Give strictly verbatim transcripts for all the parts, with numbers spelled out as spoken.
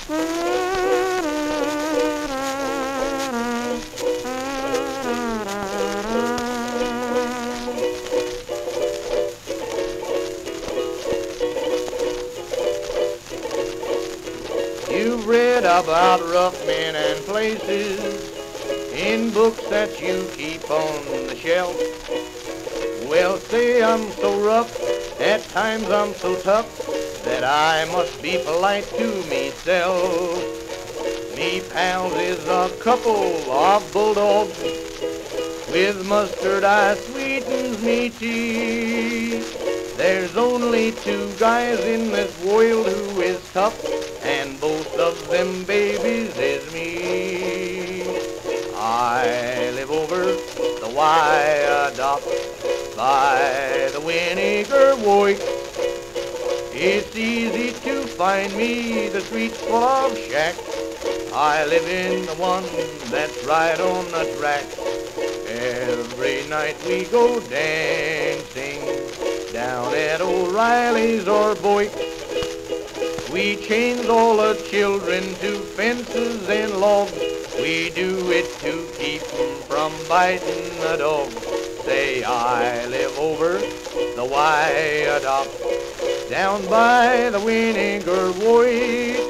You've read about rough men and places in books that you keep on the shelf. Well, say I'm so rough, at times I'm so tough, that I must be polite to myself. Me pals is a couple of bulldogs, with mustard I sweetens me tea. There's only two guys in this world who is tough, and both of them babies is me. I live over the Wyandotte by the Winnegar-Woik. It's easy to find me the streets full of shacks. I live in the one that's right on the track. Every night we go dancing down at O'Reilly's or Boyk. We chains all the children to fences and logs. We do it to keep 'em from biting the dog. Say I live over the Wyandotte down by the Winnegar-Woik.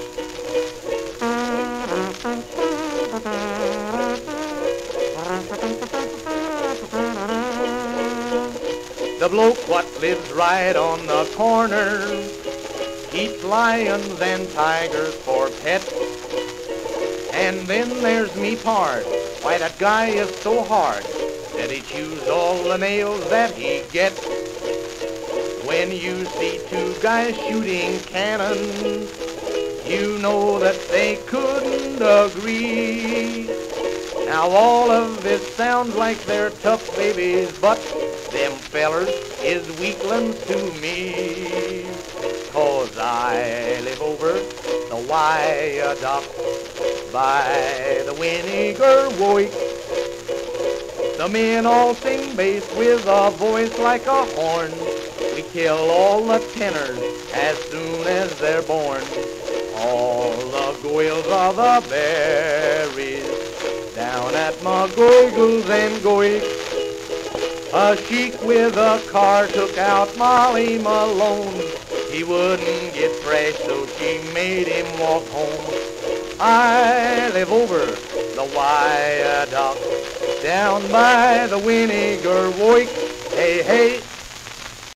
The bloke what lives right on the corner keeps lions and tigers for pets. And then there's me pard. Why, that guy is so hard that he chews all the nails that he gets. When you see two guys shooting cannons, you know that they couldn't agree. Now all of this sounds like they're tough babies, but them fellers is weaklings to me. 'Cause I live over the Wyandotte by the Winnegar-Woik. The men all sing bass with a voice like a horn. We kill all the tenors as soon as they're born. All the goils are the berries down at McGoigles and Goik. A sheik with a car took out Molly Malone. He wouldn't get fresh, so she made him walk home. I live over the Wyandotte down by the Winnegar-Woik. Hey, hey.